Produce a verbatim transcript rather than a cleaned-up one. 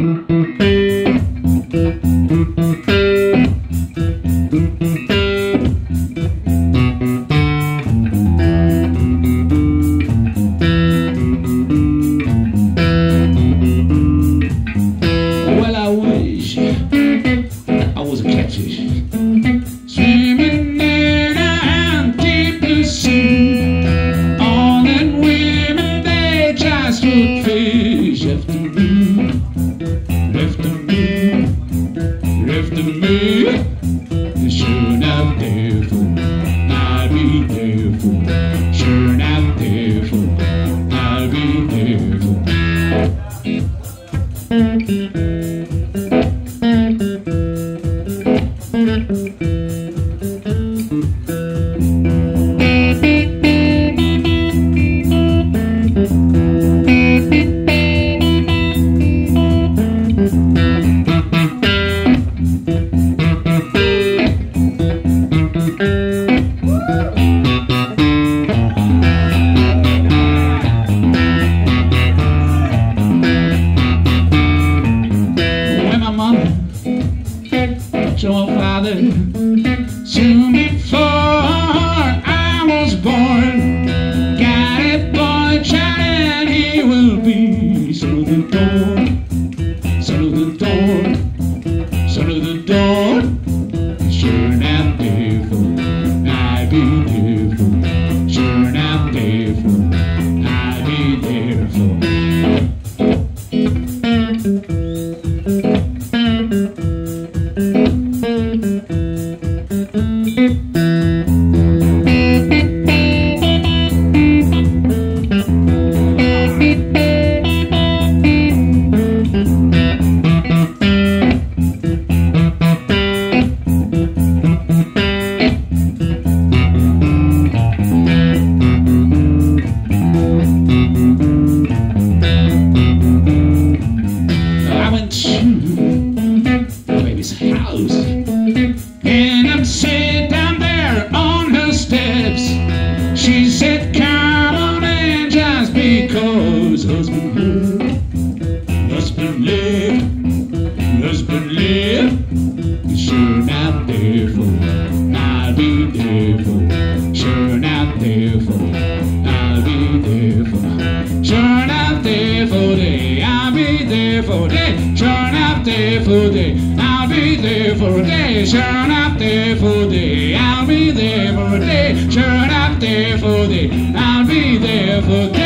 Well, I wish I was a catfish, swimming in a deep blue sea. All them women, they just look fish after me, after me, after me. Sure enough, therefore, I'll be there for. Sure enough, therefore, I'll be there for. So my father, soon before I was born, got a boy child and he will be son of the door, son of the door, son of the door. Sure enough, therefore, I'll be there for. Sure enough, therefore, I'll be there for. House, and I'm sitting down there on her steps. She said, come on in, just because husband left, husband left, husband left. Sure not therefore, I'll be there for. Sure not therefore, I'll be there for. Sure not there for day, I'll be there for day. Sure not there for day, I'll be there for a day. Sure not there for a day, I'll be there for a day. Sure not there for a day, I'll be there for a day.